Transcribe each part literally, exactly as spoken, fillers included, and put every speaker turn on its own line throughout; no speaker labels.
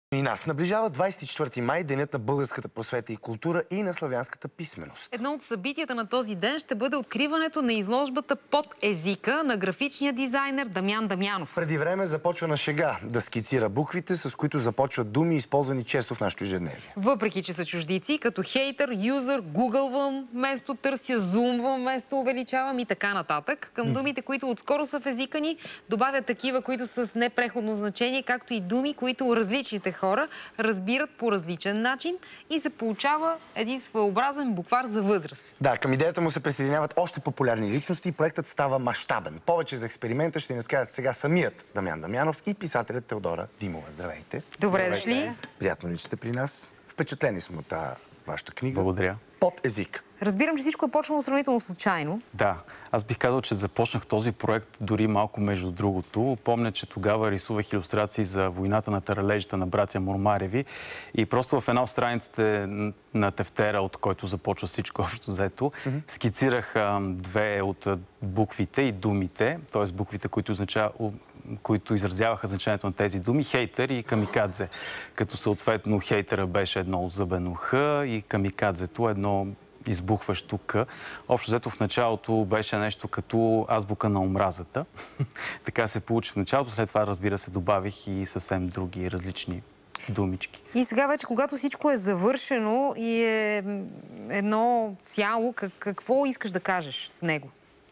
И нас наближава двадесет и четвърти май, денят на българската просвета и култура и на славянската писменост.
Едно от събитията на този ден ще бъде откриването на изложбата "Под езика" на графичния дизайнер Дамян Дамянов.
Преди време започва на шега да скицира буквите, с които започват думи, използвани често в нашето ежедневие.
Въпреки че са чуждици, като хейтър, юзър, гугълвам вместо търся, зумвам вместо увеличавам и така нататък. Към думите, които отскоро са в езика ни, добавят такива, които са с непреходно значение, както и думи, които различните хора разбират по различен начин и се получава един своеобразен буквар за възраст.
Да, към идеята му се присъединяват още популярни личности и проектът става мащабен. Повече за експеримента ще ни разкажат сега самият Дамян Дамянов и писателят Теодора Димова. Здравейте!
Добре дошли!
Приятно ли сте при нас? Впечатлени сме от тази вашата книга.
Благодаря.
Под език.
Разбирам, че всичко е почнало сравнително случайно.
Да. Аз бих казал, че започнах този проект дори малко между другото. Помня, че тогава рисувах илюстрации за войната на таралежите на братя Мормареви и просто в една от страниците на тефтера, от който започва всичко общо взето, mm-hmm. скицирах а, две от буквите и думите, т.е. буквите, които, означава, които изразяваха значението на тези думи, хейтер и камикадзе. Като съответно хейтера беше едно озъбено Х и камикадзето едно избухващо К. Общо взето в началото беше нещо като азбука на омразата. Така се получи в началото. След това, разбира се, добавих и съвсем други различни думички.
И сега вече, когато всичко е завършено и е едно цяло, какво искаш да кажеш с него?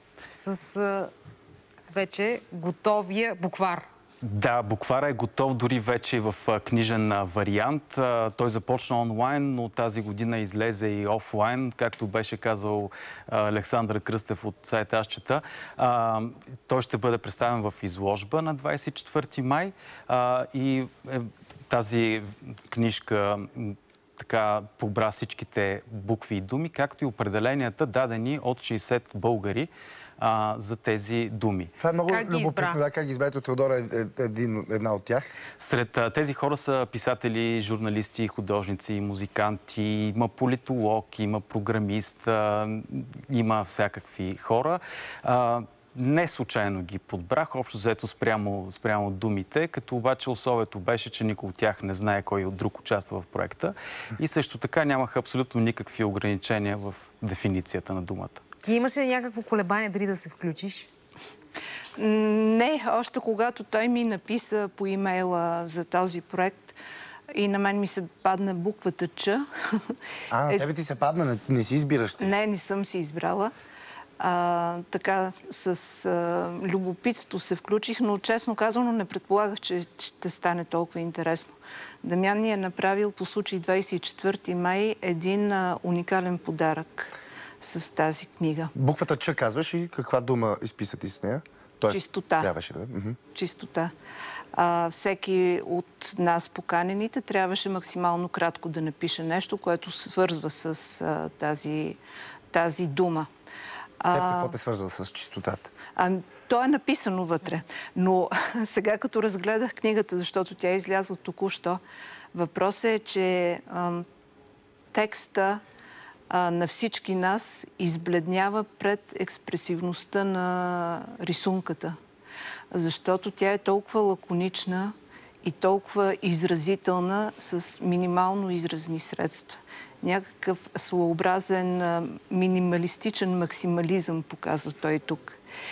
С а, вече готовия буквар.
Да, буквара е готов дори вече и в книжен вариант. Той започна онлайн, но тази година излезе и офлайн, както беше казал Александър Кръстев от сайта Аз чета. Той ще бъде представен в изложба на двадесет и четвърти май и тази книжка така побра всичките букви и думи, както и определенията, дадени от шейсет българи а, за тези думи.
Това е много любопитно. Да, как ги избрате? От Теодора е един, една от тях.
Сред а, тези хора са писатели, журналисти, художници, музиканти, има политолог, има програмист, а, има всякакви хора. А, Не случайно ги подбрах, общо взето спрямо, спрямо думите, като обаче условието беше, че никой от тях не знае кой от друг участва в проекта. И също така нямаха абсолютно никакви ограничения в дефиницията на думата.
Ти имаш ли някакво колебание дали да се включиш?
Не, още когато той ми написа по имейла за този проект и на мен ми се падна буквата Ч.
А, на тебе ти се падна? Не, не си избираш ти?
Не, не съм си избрала. А, така с а, любопитство се включих, но честно казано не предполагах, че ще стане толкова интересно. Дамян ни е направил по случай двадесет и четвърти май един а, уникален подарък с тази книга.
Буквата Ч казваш и каква дума изписати с нея? Тоест,
чистота.
Трябваше да бъде.
Чистота. А, всеки от нас поканените трябваше максимално кратко да напише нещо, което свързва с а, тази, тази дума.
Теб какво те свързва с чистотата?
А, то е написано вътре. Но сега като разгледах книгата, защото тя е излязла току-що, въпросът е, че а, текста а, на всички нас избледнява пред експресивността на рисунката. Защото тя е толкова лаконична и толкова изразителна с минимално изразни средства. Някакъв своеобразен минималистичен максимализъм показва той тук.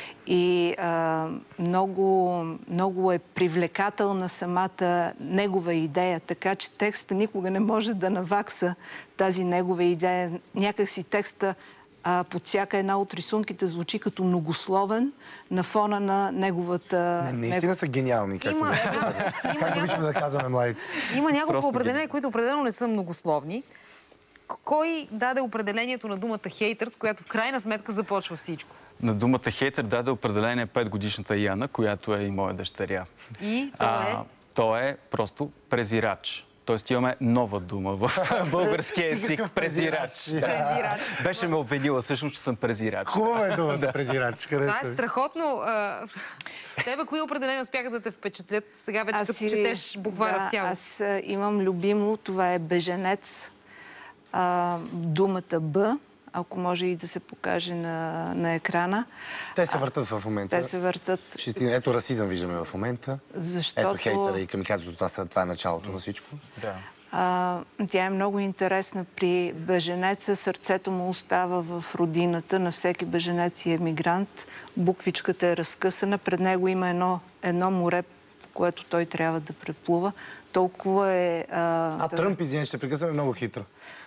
И а, много, много е привлекателна самата негова идея, така че текста никога не може да навакса тази негова идея. Някак си текста а, под всяка една от рисунките звучи като многословен на фона на неговата...
Не, наистина са гениални, както
Има,
да казваме. Как обичаме да казваме младите?
Има няколко определения, които определено не са многословни. Кой даде определението на думата хейтър, с която в крайна сметка започва всичко?
На думата хейтър даде определение петгодишната Яна, която е и моя дъщеря.
И то е?
А, то е просто презирач. Тоест имаме нова дума в българския език. Презирач.
Презирач.
Беше ме обвинила всъщност, че съм презирач.
Хубава е думата презирач.
Това е страхотно. Тебе кои определения успяха да те впечатлят сега вече, като четеш буквара в цялост?
Аз имам любимо, това е беженец. А, думата Б, ако може и да се покаже на, на екрана.
Те се въртат в момента.
Те се въртат.
Шестина. Ето расизъм виждаме в момента.
Защото...
Ето хейтера и камикадзето, това, са, това е началото на всичко.
Да.
А, тя е много интересна. При беженеца сърцето му остава в родината. На всеки беженец и емигрант. Буквичката е разкъсана. Пред него има едно, едно море, по което той трябва да преплува. Толкова е... А,
а Тръмп, извиня, ще прекъсваме много хитро.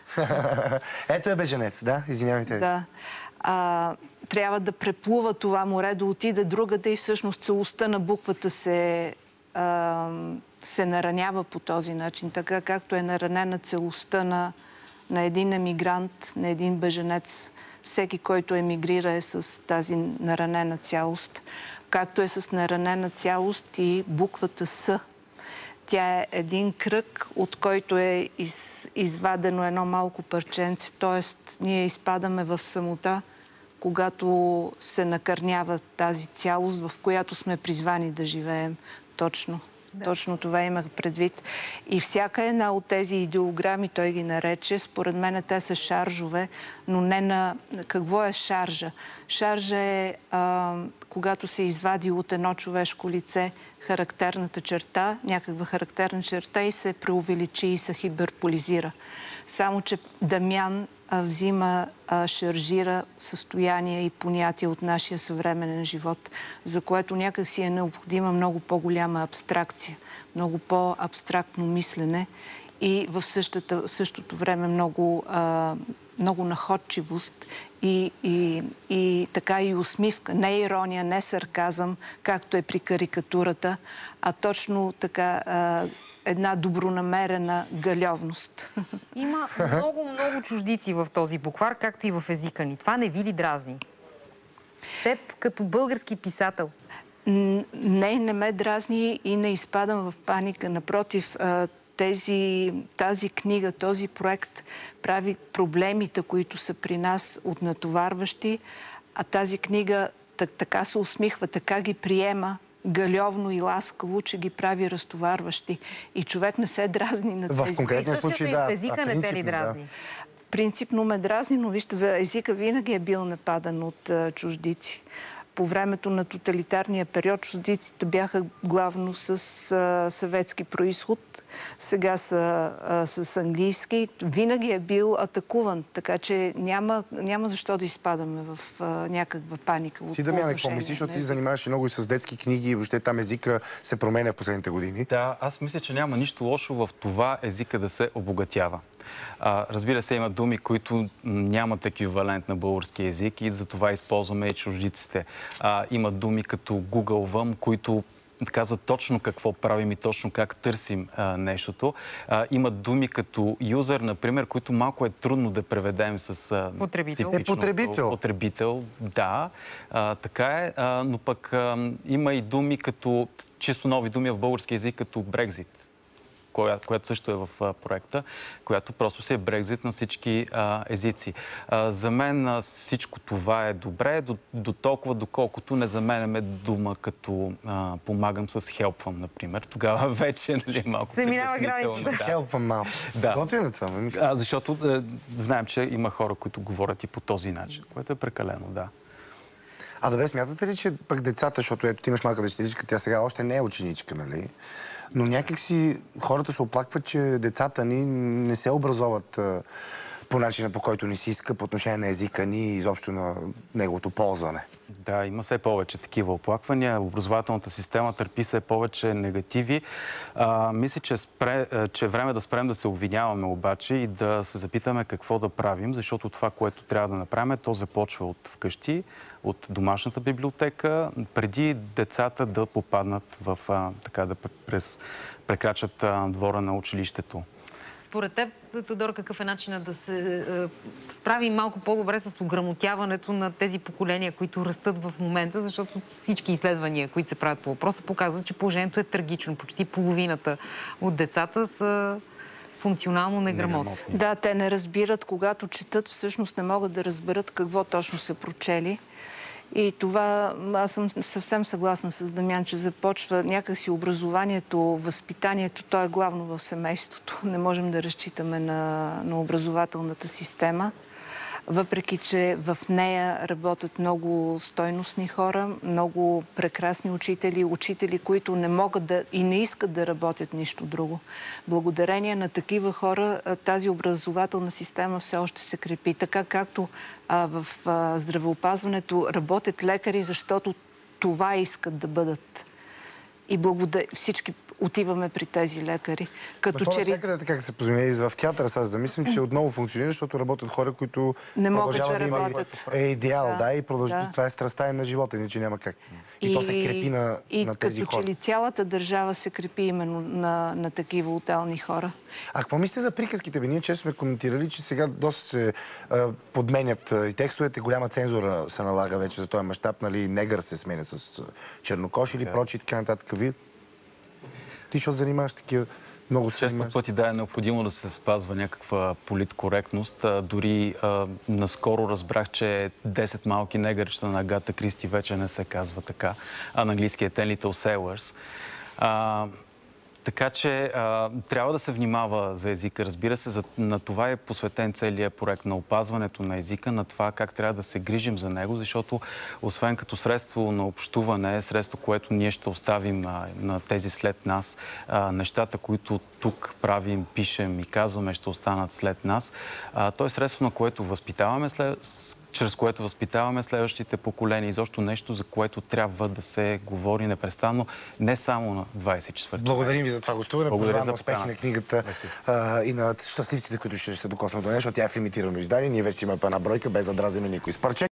Ето е беженец, да? Извинявайте.
Да. А, трябва да преплува това море, да отиде другаде и всъщност целостта на буквата се... А, се наранява по този начин, така както е наранена целостта на, на един емигрант, на един беженец. Всеки, който емигрира, е с тази наранена цялост. Както е с наранена цялост и буквата С. Тя е един кръг, от който е из, извадено едно малко парченце, т.е. ние изпадаме в самота, когато се накърнява тази цялост, в която сме призвани да живеем точно. Да. Точно това имах предвид. И всяка една от тези идеограми, той ги нарече, според мен те са шаржове, но не на... Какво е шаржа? Шаржа е а, когато се извади от едно човешко лице характерната черта, някаква характерна черта и се преувеличи и се хиперболизира. Само, че Дамян а, взима, а, шаржира състояние и понятия от нашия съвременен живот, за което някак си е необходима много по-голяма абстракция, много по-абстрактно мислене и в същата, същото време много, а, много находчивост и, и, и така и усмивка. Не ирония, не сарказъм, както е при карикатурата, а точно така... А, една добронамерена галевност.
Има много, много чуждици в този буквар, както и в езика ни. Това не ви ли дразни? Теб като български писател?
Не, не ме дразни и не изпадам в паника. Напротив, тези, тази книга, този проект прави проблемите, които са при нас от натоварващи, а тази книга така се усмихва, така ги приема галевно и ласкаво, че ги прави разтоварващи. И човек не се дразни на тези.
В конкретния случай, да.
И езика не те ли дразни?
Да.
Принципно ме дразни, но вижте, езика винаги е бил нападан от а, чуждици. По времето на тоталитарния период чуждиците бяха главно с а, съветски произход, сега са а, с английски. Винаги е бил атакуван, така че няма, няма защо да изпадаме в а, някаква паника.
Ти, Дамяне, какво мислиш, защото ти занимаваш много и с детски книги и въобще там езика се променя в последните години?
Да, аз мисля, че няма нищо лошо в това езика да се обогатява. А, разбира се, има думи, които нямат еквивалент на български език и затова използваме и чуждиците. А, има думи като гугълвам, които казват точно какво правим и точно как търсим а, нещото. А, има думи като юзер, например, които малко е трудно да преведем с а,
потребител.
Е, потребител.
Потребител, да. А, така е. А, но пък а, има и думи като, чисто нови думи в български език, като Брекзит, която също е в а, проекта, която просто си е Брекзит на всички а, езици. А, за мен а, всичко това е добре, до, до толкова, доколкото не заменяме дума като а, помагам с хелпвам, например. Тогава вече нали, малко...
Се минава границата.
Да. Хелпвам малко.
Да.
Готвим ли това?
А, защото а, знаем, че има хора, които говорят и по този начин, което е прекалено, да.
А добре, смятате ли, че пък децата, защото ето ти имаш малка дъщеричка, тя сега още не е ученичка, нали? Но някак си хората се оплакват, че децата ни не се образоват а, по начина, по който ни си иска, по отношение на езика ни и изобщо на неговото ползване.
Да, има все повече такива оплаквания. Образователната система търпи все повече негативи. А, мисля, че, спре, че е време да спрем да се обвиняваме обаче и да се запитаме какво да правим, защото това, което трябва да направим, то започва от вкъщи, от домашната библиотека, преди децата да попаднат в, а, така да през, прекрачат а, двора на училището.
Според теб, Тодор, какъв е начинът да се е, справи малко по-добре с ограмотяването на тези поколения, които растат в момента, защото всички изследвания, които се правят по въпроса, показват, че положението е трагично. Почти половината от децата са функционално неграмотни.
Да, те не разбират, когато четат, всъщност не могат да разберат какво точно са прочели. И това, аз съм съвсем съгласна с Дамян, че започва някакси образованието, възпитанието, то е главно в семейството. Не можем да разчитаме на, на образователната система. въпреки че в нея работят много стойностни хора, много прекрасни учители, учители, които не могат да и не искат да работят нищо друго. Благодарение на такива хора тази образователна система все още се крепи. Така както а, в а, здравеопазването работят лекари, защото това искат да бъдат. И благодаря, всички отиваме при тези лекари. Като
че...
че...
Всякъде така как се позиме и в театъра, аз замислям, че отново функционира, защото работят хора, които
не могат да,
да
работят.
Е идеал, да, да и продължи.
Да.
Това е страстта на живота, иначе няма как. И, и то се крепи на,
и
на тези
като
хора.
че ли цялата държава се крепи именно на, на такива отделни хора.
А какво мислите за приказките? Бе, ние често сме коментирали, че сега доста се а, подменят и текстовете, голяма цензура се налага вече за този мащаб, нали, негър се сменя с чернокош или прочи и така нататък. Вие ти защото занимаваш такива много се
Често
занимаваш.
пъти да е необходимо да се спазва някаква политкоректност. А, дори а, наскоро разбрах, че десет малки негърчета на Агата Кристи вече не се казва така, а на английски е Ten Little Sailors. А, Така че а, трябва да се внимава за езика. Разбира се, за, на това е посветен целият проект, на опазването на езика, на това как трябва да се грижим за него, защото освен като средство на общуване, средство, което ние ще оставим а, на тези след нас, а, нещата, които тук правим, пишем и казваме, ще останат след нас. А, то е средство, на което възпитаваме след... чрез което възпитаваме следващите поколения. Изобщо нещо, за което трябва да се говори непрестанно, не само на двадесет и четвърти.
Благодарим ви за това гостуване.
Благодаря за
успехи на книгата а, и на щастливците, които ще се докоснат до нея, защото тя е в лимитирано издание. Ние вече имаме една бройка, без да дразиме никой. С парче